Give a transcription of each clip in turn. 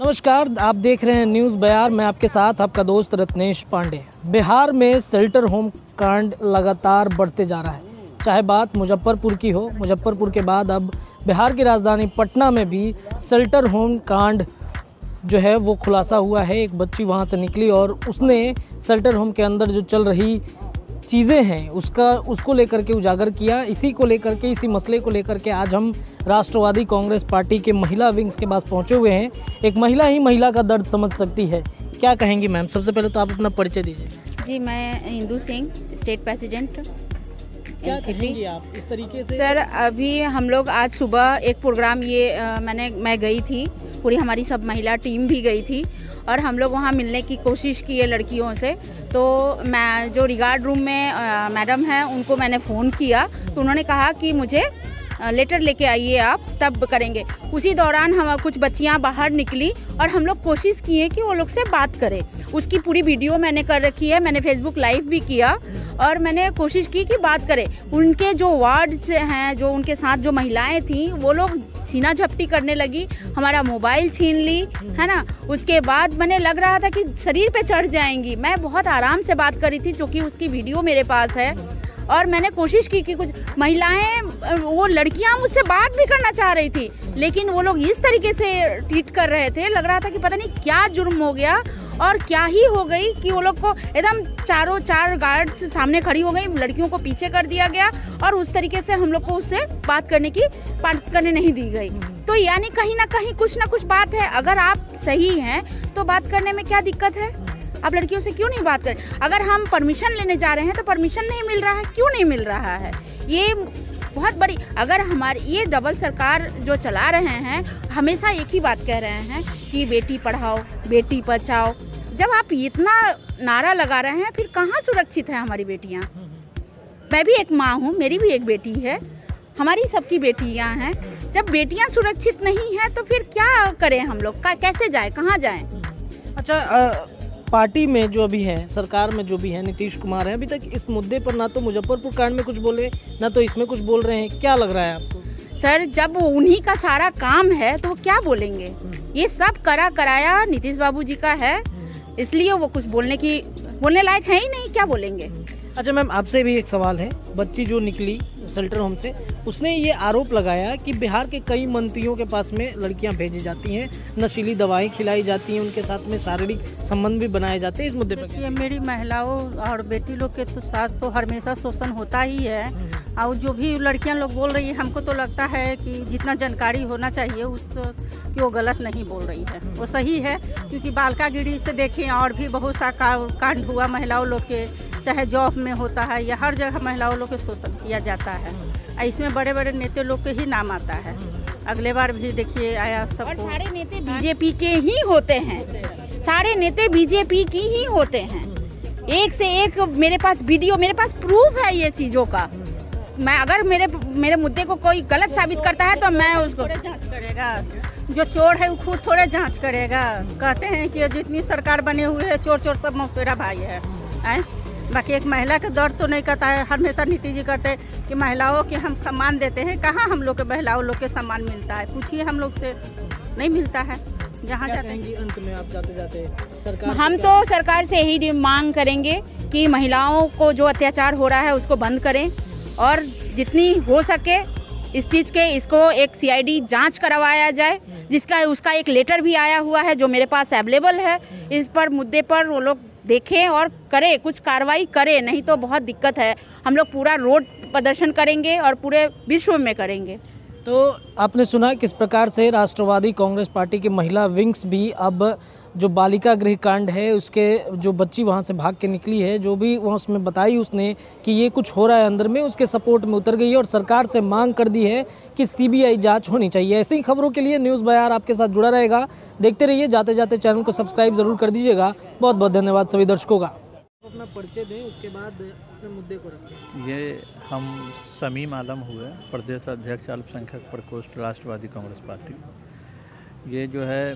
नमस्कार, आप देख रहे हैं न्यूज़ बयार। मैं आपके साथ आपका दोस्त रत्नेश पांडे। बिहार में शेल्टर होम कांड लगातार बढ़ते जा रहा है। चाहे बात मुजफ्फरपुर की हो, मुजफ्फरपुर के बाद अब बिहार की राजधानी पटना में भी शेल्टर होम कांड जो है वो खुलासा हुआ है। एक बच्ची वहां से निकली और उसने शेल्टर होम के अंदर जो चल रही चीज़ें हैं उसको लेकर के उजागर किया। इसी को लेकर के, इसी मसले को लेकर के आज हम राष्ट्रवादी कांग्रेस पार्टी के महिला विंग्स के पास पहुंचे हुए हैं। एक महिला ही महिला का दर्द समझ सकती है। क्या कहेंगी मैम? सबसे पहले तो आप अपना परिचय दीजिए। जी, मैं Indu Singh, state president NCP. आप इस तरीके से सर, अभी हम लोग आज सुबह एक प्रोग्राम मैं गई थी, पूरी हमारी सब महिला टीम भी गई थी और हम लोग वहाँ मिलने की कोशिश की है लड़कियों से। तो मैं जो रिगार्ड रूम में मैडम हैं उनको मैंने फ़ोन किया तो उन्होंने कहा कि मुझे लेटर लेके आइए, आप तब करेंगे। उसी दौरान हम कुछ बच्चियां बाहर निकली और हम लोग कोशिश किए कि वो लोग से बात करें। उसकी पूरी वीडियो मैंने कर रखी है, मैंने फेसबुक लाइव भी किया और मैंने कोशिश की कि बात करें। उनके जो वार्ड्स हैं, जो उनके साथ जो महिलाएं थीं, वो लोग सीना झपटी करने लगी, हमारा मोबाइल छीन ली, है ना। उसके बाद मैंने लग रहा था कि शरीर पे चढ़ जाएंगी। मैं बहुत आराम से बात करी थी क्योंकि उसकी वीडियो मेरे पास है और मैंने कोशिश की कि कुछ महिलाएं, वो लड़कियां मुझसे बात भी करना चाह रही थी, लेकिन वो लोग इस तरीके से ट्रीट कर रहे थे, लग रहा था कि पता नहीं क्या जुर्म हो गया और क्या ही हो गई कि वो लोग को एकदम चार गार्ड्स सामने खड़ी हो गई, लड़कियों को पीछे कर दिया गया और उस तरीके से हम लोग को उससे बात करने नहीं दी गई। तो यानी कहीं ना कहीं कुछ ना कुछ बात है। अगर आप सही हैं तो बात करने में क्या दिक्कत है? आप लड़कियों से क्यों नहीं बात करें? अगर हम परमिशन लेने जा रहे हैं तो परमिशन नहीं मिल रहा है, क्यों नहीं मिल रहा है? ये बहुत बड़ी, अगर हमारी ये डबल सरकार जो चला रहे हैं, हमेशा एक ही बात कह रहे हैं कि बेटी पढ़ाओ, बेटी बचाओ। जब आप इतना नारा लगा रहे हैं, फिर कहाँ सुरक्षित है हमारी बेटियाँ? मैं भी एक माँ हूँ, मेरी भी एक बेटी है, हमारी सबकी बेटियाँ हैं। जब बेटियाँ सुरक्षित नहीं हैं तो फिर क्या करें हम लोग? कैसे जाएं, कहाँ जाएं? अच्छा, पार्टी में जो अभी है, सरकार में जो भी है, नीतीश कुमार है, अभी तक इस मुद्दे पर ना तो मुजफ्फरपुर कांड में कुछ बोले, ना तो इसमें कुछ बोल रहे हैं। क्या लग रहा है आपको? सर, जब उन्हीं का सारा काम है तो वो क्या बोलेंगे? ये सब कराया नीतीश बाबू जी का है, इसलिए वो कुछ बोलने लायक है ही नहीं। क्या बोलेंगे? अच्छा मैम, आपसे भी एक सवाल है। बच्ची जो निकली शेल्टर होम से, उसने ये आरोप लगाया कि बिहार के कई मंत्रियों के पास में लड़कियां भेजी जाती हैं, नशीली दवाएं खिलाई जाती हैं, उनके साथ में शारीरिक संबंध भी बनाए जाते हैं। इस मुद्दे पर ये मेरी महिलाओं और बेटी लोग के तो साथ तो हमेशा शोषण होता ही है। और जो भी लड़कियां लोग बोल रही है, हमको तो लगता है कि जितना जानकारी होना चाहिए कि वो गलत नहीं बोल रही है, वो सही है। क्योंकि बालकागिरी से देखिए और भी बहुत सा कांड हुआ महिलाओं लोग के, चाहे जॉब में होता है या हर जगह महिलाओं लोग के शोषण किया जाता है। इसमें बड़े बड़े नेता लोग के ही नाम आता है। अगले बार भी देखिए आया सब। और सारे नेता बीजेपी के ही होते हैं, सारे नेता बीजेपी की ही होते हैं। एक से एक मेरे पास वीडियो, मेरे पास प्रूफ है ये चीज़ों का। मैं अगर मेरे मुद्दे को कोई गलत साबित करता है तो मैं उसको जांच करेगा। जो चोर है वो खुद थोड़े जांच करेगा। कहते हैं कि जितनी सरकार बने हुए है चोर सब मौसेरा भाई है। बाकी एक महिला का दर्द तो नहीं करता है। हमेशा नीतीश जी करते हैं कि महिलाओं के हम सम्मान देते हैं। कहाँ हम लोग के महिलाओं लोग के सम्मान मिलता है? पूछिए, हम लोग से नहीं मिलता है। जहाँ जाते हैं अंत में आप जाते सरकार, हम तो सरकार से यही मांग करेंगे कि महिलाओं को जो अत्याचार हो रहा है उसको बंद करें और जितनी हो सके इसको एक सीआईडी जांच करवाया जाए, उसका एक लेटर भी आया हुआ है जो मेरे पास अवेलेबल है। इस पर मुद्दे पर वो लोग देखें और करें, कुछ कार्रवाई करें, नहीं तो बहुत दिक्कत है। हम लोग पूरा रोड प्रदर्शन करेंगे और पूरे विश्व में करेंगे। तो आपने सुना किस प्रकार से राष्ट्रवादी कांग्रेस पार्टी की महिला विंग्स भी अब जो बालिका गृह कांड है, उसके जो बच्ची वहां से भाग के निकली है, जो भी वहाँ उसमें बताई उसने कि ये कुछ हो रहा है अंदर में, उसके सपोर्ट में उतर गई है और सरकार से मांग कर दी है कि सीबीआई जांच होनी चाहिए। ऐसी ही खबरों के लिए न्यूज़ बयार आपके साथ जुड़ा रहेगा। देखते रहिए। जाते जाते चैनल को सब्सक्राइब ज़रूर कर दीजिएगा। बहुत बहुत धन्यवाद सभी दर्शकों का। अपना परिचय दें, उसके बाद अपने मुद्दे को रखें। ये हम शमीम आलम हुए, प्रदेश अध्यक्ष अल्पसंख्यक प्रकोष्ठ राष्ट्रवादी कांग्रेस पार्टी। ये जो है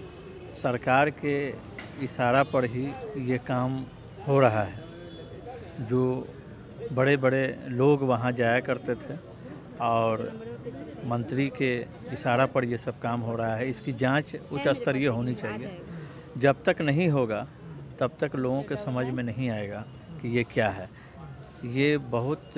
सरकार के इशारा पर ही ये काम हो रहा है। जो बड़े बड़े लोग वहाँ जाया करते थे और मंत्री के इशारा पर ये सब काम हो रहा है। इसकी जांच उच्च स्तरीय होनी चाहिए। जब तक नहीं होगा तब तक लोगों के समझ में नहीं आएगा कि ये क्या है। ये बहुत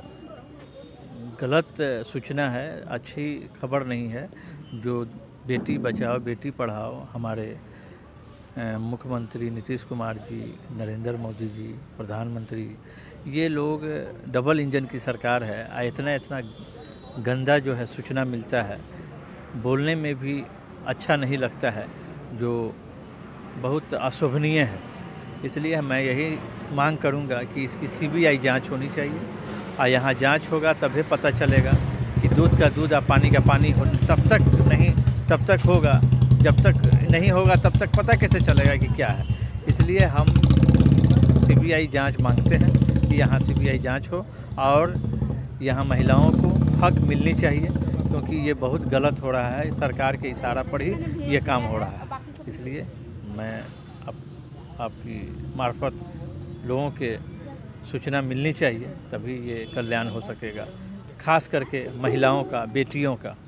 गलत सूचना है, अच्छी खबर नहीं है। जो बेटी बचाओ बेटी पढ़ाओ हमारे मुख्यमंत्री नीतीश कुमार जी, नरेंद्र मोदी जी, प्रधानमंत्री, ये लोग डबल इंजन की सरकार है। इतना इतना गंदा जो है सूचना मिलता है, बोलने में भी अच्छा नहीं लगता है, जो बहुत अशोभनीय है। इसलिए मैं यही मांग करूंगा कि इसकी सीबीआई जांच होनी चाहिए और यहाँ जांच होगा तभी पता चलेगा कि दूध का दूध और पानी का पानी हो। तब तक होगा, जब तक नहीं होगा तब तक पता कैसे चलेगा कि क्या है। इसलिए हम सीबीआई जांच मांगते हैं कि यहाँ सीबीआई जांच हो और यहाँ महिलाओं को हक मिलनी चाहिए, क्योंकि ये बहुत गलत हो रहा है। सरकार के इशारा पर ही ये काम हो रहा है। इसलिए मैं आपकी मार्फत लोगों के सूचना मिलनी चाहिए, तभी ये कल्याण हो सकेगा, खास करके महिलाओं का, बेटियों का।